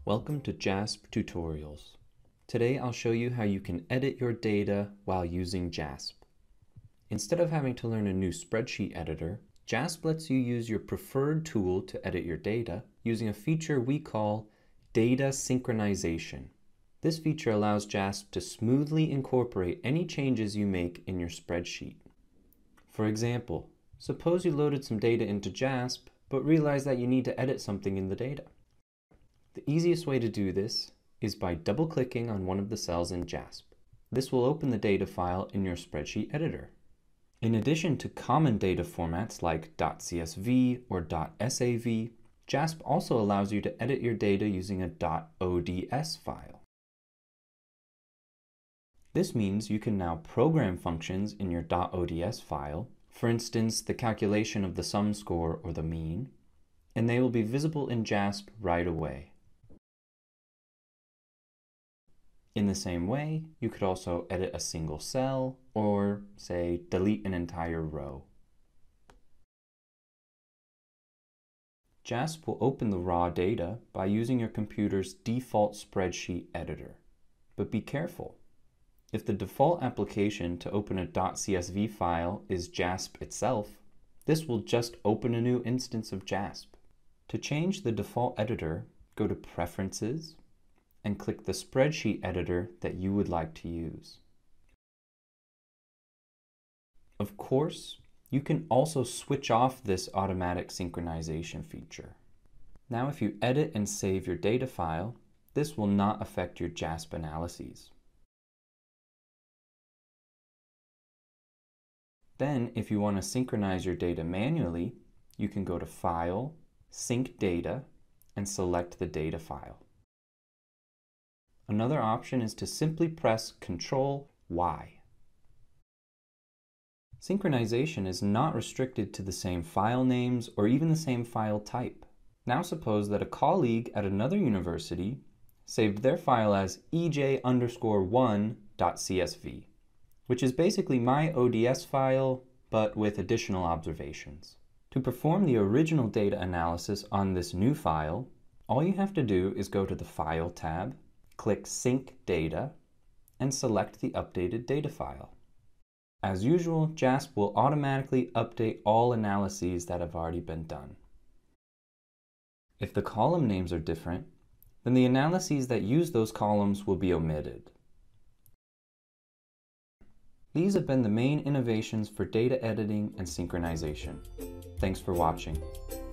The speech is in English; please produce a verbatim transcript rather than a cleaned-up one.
Welcome to JASP Tutorials. Today I'll show you how you can edit your data while using JASP. Instead of having to learn a new spreadsheet editor, JASP lets you use your preferred tool to edit your data using a feature we call data synchronization. This feature allows JASP to smoothly incorporate any changes you make in your spreadsheet. For example, suppose you loaded some data into JASP but realized that you need to edit something in the data. The easiest way to do this is by double-clicking on one of the cells in JASP. This will open the data file in your spreadsheet editor. In addition to common data formats like .csv or .sav, JASP also allows you to edit your data using a .ods file. This means you can now program functions in your .ods file, for instance, the calculation of the sum score or the mean, and they will be visible in JASP right away. In the same way, you could also edit a single cell or, say, delete an entire row. JASP will open the raw data by using your computer's default spreadsheet editor. But be careful. If the default application to open a .csv file is JASP itself, this will just open a new instance of JASP. To change the default editor, go to Preferences, and click the spreadsheet editor that you would like to use. Of course, you can also switch off this automatic synchronization feature. Now if you edit and save your data file, this will not affect your JASP analyses. Then, if you want to synchronize your data manually, you can go to File, Sync Data, and select the data file. Another option is to simply press control Y. Synchronization is not restricted to the same file names or even the same file type. Now suppose that a colleague at another university saved their file as e j underscore one dot c s v, which is basically my O D S file, but with additional observations. To perform the original data analysis on this new file, all you have to do is go to the File tab, click Sync Data, and select the updated data file. As usual, JASP will automatically update all analyses that have already been done. If the column names are different, then the analyses that use those columns will be omitted. These have been the main innovations for data editing and synchronization. Thanks for watching.